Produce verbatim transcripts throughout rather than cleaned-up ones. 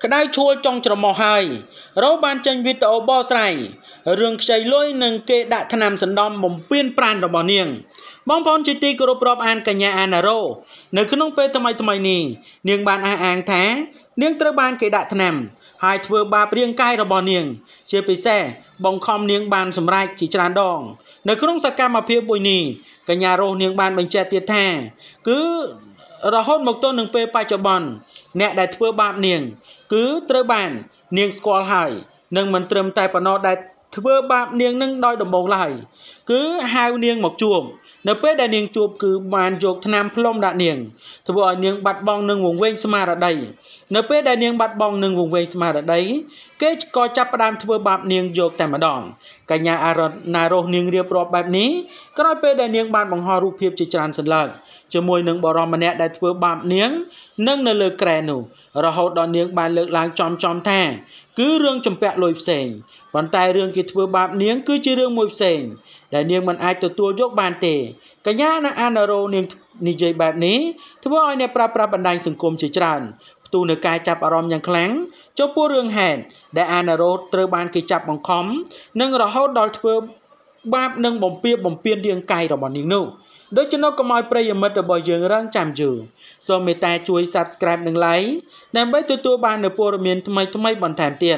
ក្តៅឈួលចុងច្រមុះហើយរោបានចេញវីដេអូបកស្រាយរឿងខ្ចីលុយនិងគេដាក់ថ្នាំសណ្ដំបំពេញប្រាណរបស់នាងបងប្អូនជាទីគោរពរាប់អានកញ្ញាអាណារ៉ូនៅក្នុងពេលថ្មីថ្មីនេះនាងបានអះអាងថានាងត្រូវបានគេដាក់ថ្នាំហើយធ្វើបាបរាងកាយរបស់នាងជាពិសេសបង្ខំនាងបានសម្រេចជាច្រើនដងនៅក្នុងសកម្មភាពមួយនេះកញ្ញារ៉ូនាងបានបញ្ជាក់ទៀតថាគឺរហូតមកទល់នឹងពេលបច្ចុប្បន្នអ្នកដែលធ្វើបាបនាងគឺត្រូវបាននាងស្គាល់ហើយនឹងមិនត្រឹមតែប៉ុណ្ណោះដែលធ្វើបាបនាងនឹងដោយដំបូងឡើយគឺហៅនាងមកជួបនៅពេលដែលនាងជួបគឺបានយកថ្នាំផ្លុំដាក់នាងធ្វើឲ្យនាងបាត់បង់នឹងវង្វេងស្មារតីនៅពេលដែលនាងបាត់បង់នឹងវង្វេងស្មារតីគេក៏ចាប់ផ្ដើមធ្វើបាបនាងយកតែម្ដងកញ្ញាអារ៉ណារ៉ូនាងរៀបរាប់បែបនេះក្រោយពេលដែលនាងបានបង្ហោះរូបភាពជាច្រើនសន្លឹកជាមួយនឹងបរិសម្នាក់ដែលធ្វើបាបនាងនិងនៅលើក្រែនោះរហូតដល់នាងបានលើកឡើងចំចំថាគឺរឿងចម្ពាក់លុយផ្សេងប៉ុន្តែរឿងគេធ្វើបាបនាងគឺជារឿងមួយផ្សេងដែលនាងមិនអាចទទួលយកបានទេកញ្ញាអាណារ៉ូនាងនិយាយបែបនេះធ្វើឲ្យអ្នកប្រើប្រាស់បណ្ដាញសង្គមជាច្រើនផ្ទុះនឹងការចាប់អារម្មណ៍យ៉ាងខ្លាំងចំពោះរឿងហេតុដែលអាណារ៉ូត្រូវបានគេចាប់បង្ខំនិងរហូតដល់ធ្វើបាបនិងបំពារបំពានរាងកាយរបស់នាងនោះដូច្នោះកុំឲ្យប្រិយមិត្តរបស់យើងរងចាំយូរសូមមេត្តាជួយ Subscribe និង Like ដើម្បីទទួលបាននូវព័ត៌មានថ្មីៗបន្ថែមទៀត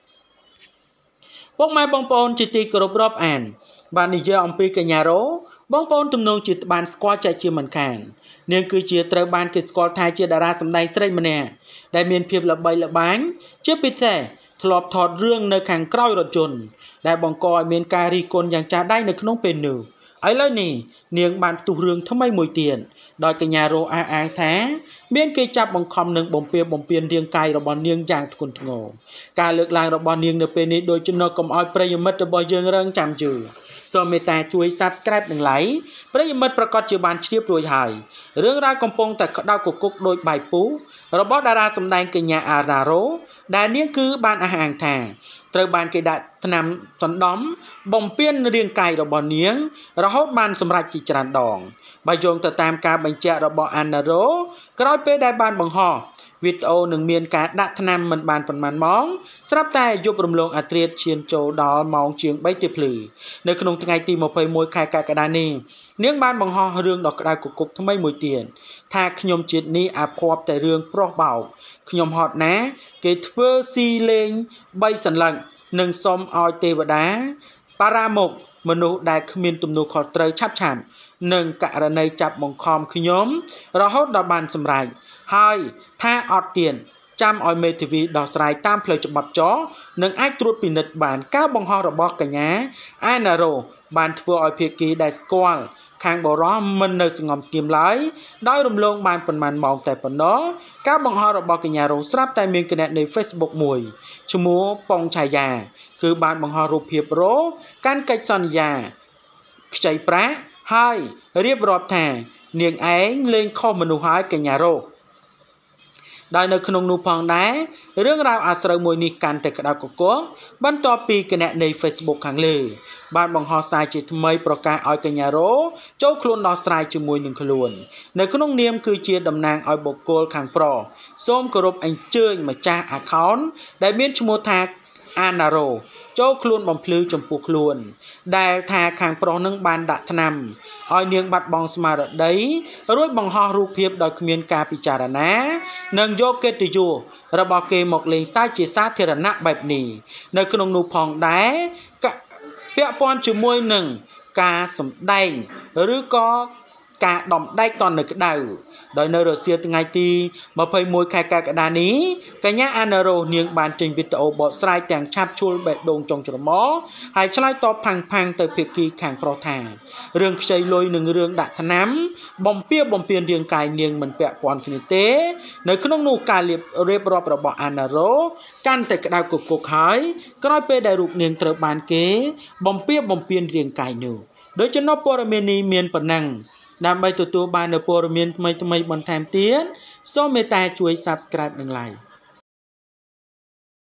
ពុកម៉ែបងប្អូនជាទីគោរពរាប់អានបាននិយាយអំពីកញ្ញារ៉ូបងប្អូនទំនងជាបានស្គាល់ចាច់ជាមិនខាននាងគឺជាត្រូវបានគេស្គាល់ថាជាតារាសម្ដែងស្រីម្នាក់ដែលមានភាពល្បីល្បាញជាពិសេសធ្លាប់ថតរឿងនៅខាងក្រោយរថយន្តដែលបង្កឲ្យមានការរិះគន់យ៉ាងចាស់ដៃនៅក្នុងពេលនោះឥឡូវនេះនាងបានផ្ទុះរឿងថ្មីមួយទៀតដោយកញ្ញារ៉ូអះអាងថាមានគេចាប់បង្ខំនិងបំពារបំពានរាងកាយរបស់នាងយ៉ាងធ្ងន់ធ្ងរការលើកឡើងរបស់នាងនៅពេលនេះដោយចំណុចកុំឲ្យប្រិយមិត្តរបស់យើងរងចាំយូរសូមមេត្តាជួយ Subscribe និង Like ប្រិយមិត្តប្រកាសជាបានជ្រាបរួចហើយរឿងរ៉ាវកំពុងតែក្តៅគគុកដោយបាយពូរបស់តារាសម្ដែងកញ្ញាអាណារ៉ូដែលនាងគឺបានអះអាងថាត្រូវបានគេដាក់ថ្នាំសណ្ដំបំពានរាងកាយរបស់នាងរហូតបានសម្រេចជាច្រើនដងបើយោងទៅតាមការបញ្ជាក់របស់អាណារ៉ូក្រោយពេលដែលបានបង្ហោះវីដេអូនឹងមានការដាក់ថ្នាំមិនបានប៉ុន្មានម៉ោងស្រាប់តែយប់រំលងអាត្រាតឈានចូលដល់ម៉ោងជាងបីទៀបភ្លឺនៅក្នុងថ្ងៃទីម្ភៃមួយខែកក្កដានេះនាងបានបង្ហោះរឿងដ៏ក្តៅគគុកថ្មីមួយទៀតថាខ្ញុំជាតិនេះអាភ័ព្វតែរឿងប្រុសបោកខ្ញុំហត់ណាគេធ្វើស៊ីលេងបីសន្លឹកនិងសុំឲ្យទេវតាបារាមុខមនុស្សដែលគ្មានទំនួលខុសត្រូវឆាប់ឆាប់និងករណីចាប់បង្ខំខ្ញុំរហូតដល់បានសម្រេចហើយថាអត់ទៀតចាំឲ្យមេធាវីដោះស្រាយតាមផ្លូវច្បាប់ចោះនិងអាចត្រួតពិនិត្យបានការបង្ហោះរបស់កញ្ញាអាណារ៉ូបានធ្វើឲ្យភាគីដែលស្គាល់ខាងបរិះមិននៅស្ងំស្ងៀមឡើយដោយរំលងបានប៉ុន្មានម៉ោងតែប៉ុណ្ណោះការបង្ហោះរបស់កញ្ញារ៉ូស្រាប់តែមានគណនី Facebook មួយឈ្មោះប៉ុងឆាយាគឺបានបង្ហោះរូបភាពរ៉ូកាន់កិច្ចសន្យាខ្ចីប្រាក់ហើយរៀបរាប់ថានាងឯងលេងខុសមនុស្សហើយកញ្ញារ៉ូដោយនៅក្នុងនោះផងដែររឿងរ៉ាវអាស្រូវមួយនេះកាន់តែក្តៅគគុកបន្ទាប់ពីគណនី Facebook ខាងលើបានបង្ហោះសារជាថ្មីប្រកាសឲ្យកញ្ញារ៉ូចូលខ្លួនដោះស្រាយជាមួយនឹងខ្លួននៅក្នុងនាមគឺជាតំណាងឲ្យបុគ្គលខាងប្រុសសូមគោរពអញ្ជើញម្ចាស់ account ដែលមានឈ្មោះថាអាណារ៉ូចូលខ្លួនបំភ្លឺចំពោះខ្លួនដែលថាខាងប្រុសនឹងបានដាក់ថ្នាំឲ្យនាងបាត់បង់ស្មារតីរួចបង្ហោះរូបភាពដោយគ្មានការពិចារណានិងយកកិត្តិយសរបស់គេមកលេងសើចជាសាធារណៈបែបនេះនៅក្នុងនោះផងដែរពាក់ព័ន្ធជាមួយនឹងការសម្ដែងឬក៏ការដំដែកតនៅក្តៅដោយនៅរសៀលថ្ងៃទីម្ភៃមួយខែកក្កដានេះកញ្ញាអាណារ៉ូនាងបានចេញវីដេអូបកស្រាយទាំងឆាប់ឈួលបេះដូងចុងច្រមុះហើយឆ្លើយតបផាំងផាំងទៅភាគីខាងប្រុសថារឿងខ្ចីលុយនិងរឿងដាក់ថ្នាំបំពារបំពានរាងកាយនាងមិនពាក់ព័ន្ធគ្នាទេនៅក្នុងនោះការរៀបរាប់របស់អាណារ៉ូកាន់តែក្តៅគគុកហើយក្រោយពេលដែលរូបនាងត្រូវបានគេបំពារបំពានរាងកាយនោះដោយចំណុចព័ត៌មាននេះមានប៉ុណ្ណឹងដើម្បីទទួលបាននូវព័ត៌មានថ្មីៗបន្ថែមទៀតសូមមេត្តាជួយ Subscribe និង Like